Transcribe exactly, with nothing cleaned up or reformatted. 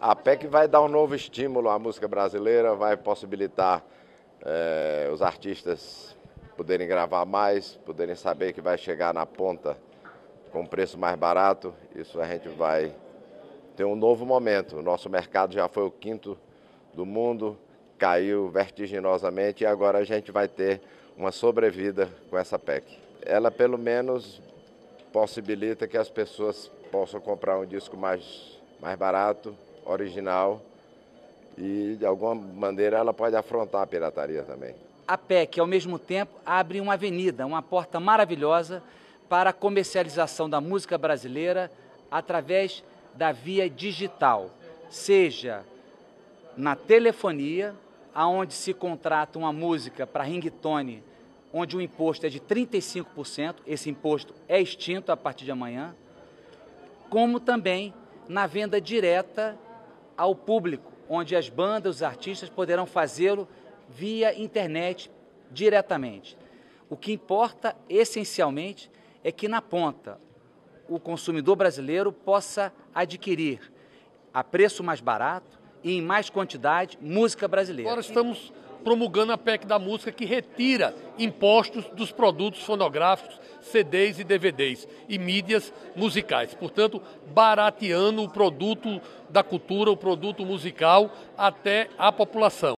A P E C vai dar um novo estímulo à música brasileira, vai possibilitar é, os artistas poderem gravar mais, poderem saber que vai chegar na ponta com um preço mais barato. Isso a gente vai ter um novo momento. O nosso mercado já foi o quinto do mundo, caiu vertiginosamente e agora a gente vai ter uma sobrevida com essa P E C. Ela pelo menos possibilita que as pessoas possam comprar um disco mais, mais barato, original, e de alguma maneira ela pode afrontar a pirataria também. A P E C, ao mesmo tempo, abre uma avenida, uma porta maravilhosa para a comercialização da música brasileira através da via digital, seja na telefonia, aonde se contrata uma música para ringtone, onde o imposto é de trinta e cinco por cento, esse imposto é extinto a partir de amanhã, como também na venda direta ao público, onde as bandas, os artistas poderão fazê-lo via internet diretamente. O que importa essencialmente é que na ponta o consumidor brasileiro possa adquirir a preço mais barato e em mais quantidade música brasileira. Agora estamos promulgando a P E C da música, que retira impostos dos produtos fonográficos, C Ds e D V Ds e mídias musicais. Portanto, barateando o produto da cultura, o produto musical até a população.